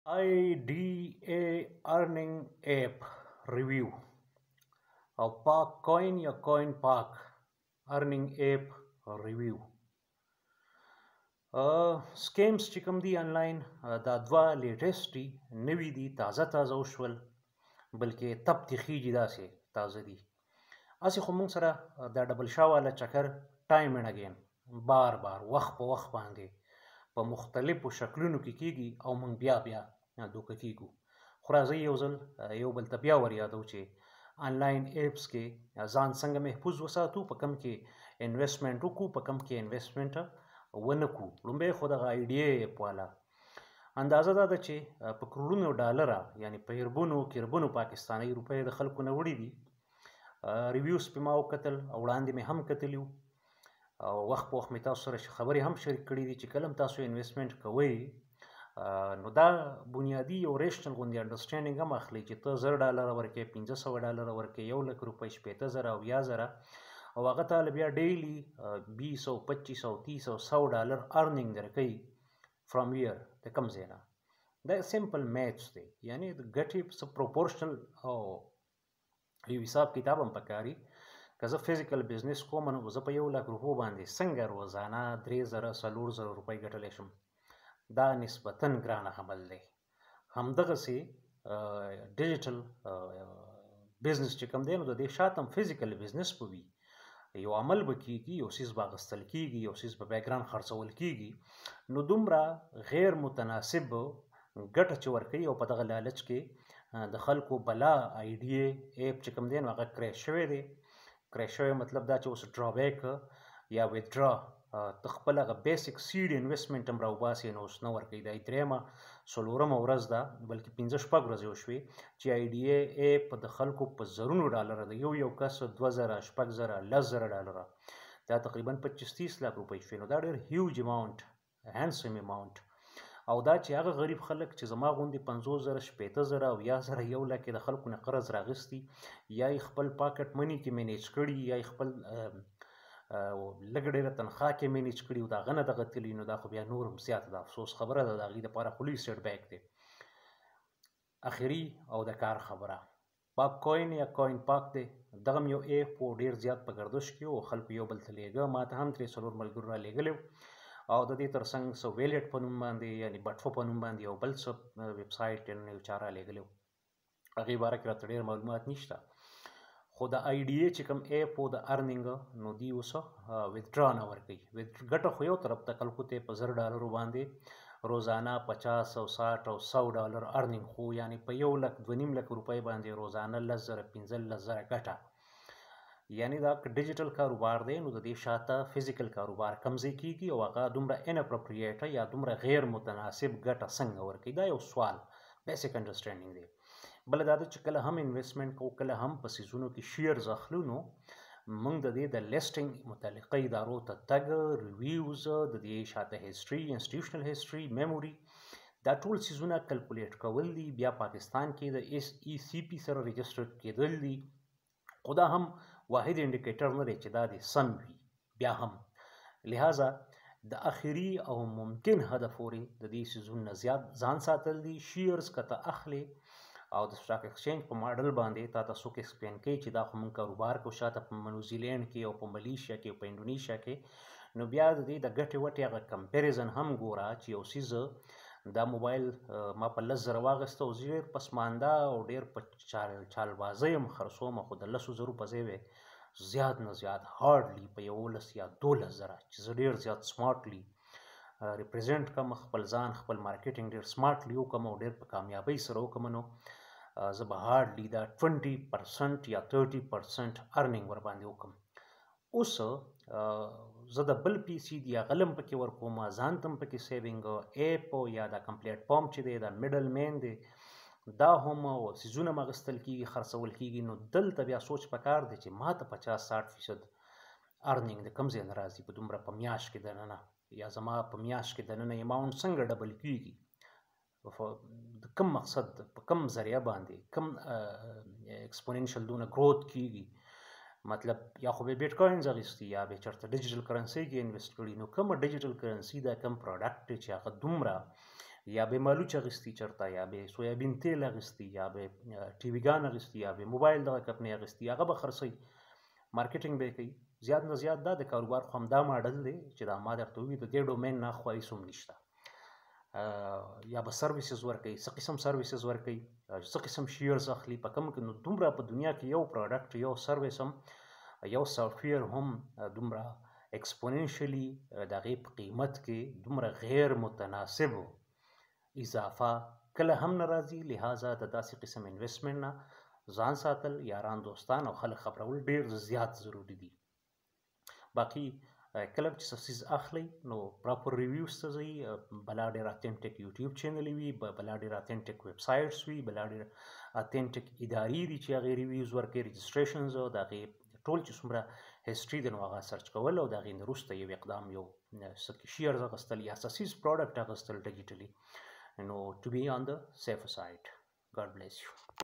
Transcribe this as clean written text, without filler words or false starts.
IDA earning app review او Pakcoin یا coin park earning app review سکیمز چې کوم دي آنلاین دا دوه لیټیسټ دي نوي دي تازه وشول بلکې تپ تخیږي داسې تازه دي هسې خو موږ سره دا ډبل شا والا چکر ټایم اینډ اګین بار وخت په وخت باندې په مختلفو شکلونو کې کیږي او موږ بیا دوکه کیږو خو راځئ یو ځل یو بل ته بیا ور یادو چې آنلاین ایپس کې ځان څنګه محفوظ وساتو په کم کې انویسټمنټ وکړو په کم کې انویسټمنټ ونه کړو لومبی خو دغه آیډیا ایپ والا اندازه دا ده چې په کروڑونو ډالره یعنی په کربونو پاکستاني روپۍ د خلکو نه وړي دي ریویوز پې ما وکتل او وړاندې مې هم کتلي او وخت په وخت مې تاسو سره خبرې هم شریک کړي دي چې کله هم تاسو انویسټمنټ کوئ نو دا بنیادي یو ریشنل غوندې انډرسټینډینګ هم اخلي چې ته $10 ورکې $500 ورکې 1 لک روپۍ 10000 او 10000 او هغه تعالی بیا ډیلی 200 2500 300 $100 ارنینګ درکوي فرام ویر د کوم ځای نه دا سمپل میتھس دی یعنی د ګټې څه پروپورشنل او یو حساب کتاب هم پکاري که زه فزیکل بزنس کوم نو زه په 1 لک روپو باندې څنګه روزانه 3000 4000 روپۍ ګټلی شم دا نسبتاً ګرانه عمل دی همدغسې ډیجیټل بزنس چې کوم دی نو د دې شاته هم فزیکل بزنس به وي یو عمل به کیږي یو څیز به اخیستل کیږي یو څیز په بیکګراوند خرڅول کیږي نو دومره غیر متناسب ګټه چې ورکوي او په دغه لالچ کې د خلکو بلا آیډیا ایپ چې کوم دی نو هغه کریش شوی دی کریش شوی مطلب دا چې اوس ډرابیک یا ویدرا ته خپل هغه بیسیک سیډ انویسټمنټ هم راوباسې نو اوس نه ورکوي دا درېیمه څلورمه ورځ ده بلکې 15 ورځې وشوې چې آیډیا ایپ د خلکو په زرونو ډالره د یو کس 2000 $6000 $10000 دا تقریبا 25-30 لک روپۍ شوې نو دا ډېر هیوج اماونټ هینډسم اماونټ او دا چې هغه غریب خلک چې زما غوندې 50000 $10000 او 1000 1 لک د خلکو نه قرض راغستی یا خپل پاکټ منی کې مینیج کړي یا خپل لږ ډېره تنخواه کې مینیج کړي او د هغه نه دغه تلي نو دا خو بیا نور هم زیاته د افسوس خبره ده د هغې دپاره خو لوی سیټ بیک دی اخري او د کار خبره پاک کوین یا کوین پاک دی دغه یو ایپ و ډېر زیات په ګردش کې او خلکو یو بل ته لیږه ما ته هم 3 ملګرو را لیږلی او د دې ترڅنګ څه ویلیټ په نوم باندې یعنی بټفو په نوم باندې یو بل څه ویب سایټ یو چا را لیږلی هغې باره کې راته ډېر معلومات نشته خو د آیډیا چې کوم ایپ و د ارنینګ نو دی اوس ویدرا نه ورکوي ګټه خو یو طرف ته خلکو ته په $10 باندې روزانه 50 او 60 او $100 ارنینګ خو یعنی په 1 لک 2.5 لک روپۍ باندې روزانه 1,000 ګټه یعنی دا ډیجیټل کاروبار دی نو د دې شاته فزیکل کاروبار کمزې کیږي او هغه دومره اناپروپریټ یا دومره غیر متناسب ګټه څنګه ورکوي دا یو سوال بیسیک انډرسټینډینګ دی بل دا چې کله هم انویسټمنټ کوو کله هم په سیزونو کې شیرز اخلو نو موږ د دې د لیسټینګ متعلقه ادارو ته تګ ریویوز د دې شاته هیستري انسټیټیوشنل هیستري میموري دا ټول سیزونه کلکولیټ کول دي بیا پاکستان کې د SECP سره رجسټر کېدل دي خو دا هم واحد انډیکیټر نه دی چې دا دې سم وي بیا هم لہذا د اخري او ممکن هدف پورې د دې سیزونو نه زیات ځان ساتل دي شیرز کته اخلي او د سټاک ایکسچینج په ماډل باندې تا تاسو کې ایکسپلین کوي چې دا خو موږ کاروبار کو شاته په نیوزیلینډ کې او په ملیشیا کې او په انډونیشیا کې نو بیا د دې د ګټې وټې هغه کمپیریزن هم ګوره چې یو څیز دا موبایل ما په 10,000 واغسته او ډېر پسمانده او ډېر په چالبازۍ هم خرڅوم خو د 10,000 په ځای زیات نه زیات هارډلی په 11 یا 12,000 چې زه ډېر زیات سمارټلی ریپرزینټ کوم خپل ځان خپل مارکیټینګ ډېر سمارټلی وکړم او ډېر په کامیابۍ سره وکړم نو زه به هارډلی دا 20% یا 30% ارنینګ ورباندې وکړم اوس زه د بل PC دی غلم پکې ورکوم ځان تم پکې سیوینګ ایپ یا دا کم پلیټ فارم چې دی دا میډل مین دی دا هم سیزونه مغستل کیږي خرڅول کیږي نو دلته بیا سوچ پکار دی چې ما ته 50-60% ارنینګ د کم ځای نه راځي په دومره په میاشت کې دننه یا زما په میاشت کې دننه اماونټ څنګه ډبل کیږي د کم مقصد په کم ذریعہ باندې کم ایکسپوننشل دونه گروث کیږي مطلب یا خو به بیٹ کوینز اخیستي یا به چرته ډیجیټل کرنسي کې انویسټ کړي نو کوم ډیجیټل کرنسي دا کم پروډکټ چې هغه دومره یا به مالوچ اغستی چرته یا به سویابین تیل اغستی یا به ټي وي ګان اغستی یا به موبایل دغه کمپنۍ اغستی هغه به خرڅوي مارکیټینګ به یې کوي زیات نه زیات دا د کاروبار خو همدا ماډل دی چې دا ما درته ووایي د دې ډومین نه خوا هېڅ هم نشته یا به سرویسز ورکوي څه قسم سرویسز ورکوي څه قسم شیرز اخلي په کوم کې نو دومره په دنیا کې یو پروډکټ یو سرویس هم یو سافټویر هم دومره اکسپوننشلی د هغې په قیمت کې دومره غیر متناسب اضافه کله هم نه راځي لہذا د داسې قسم انویسټمنټ نه ځان ساتل یاران دوستان او خلک خبرول ډیر زیات ضروری دي باقي کله چې څه اخلي نو پراپر ریویوز ته ځئ بلا ډېر اتھینټک یوټیوب چینل وي بلا ډېر اتھینټک ویب سایټس وي بلا ډېر اتھینټک ادارې دي چې هغې ریویوز ورکوي رجسټریشنز او د هغې ټول چې څومره هسټري دی نو هغه سرچ کول او د هغې نه وروسته یو اقدام یو شیرز اخیستل یا څه څیز پروډکټ اخیستل ډیجیټلي نو ټو بی آن د سیف سایډ God bless you.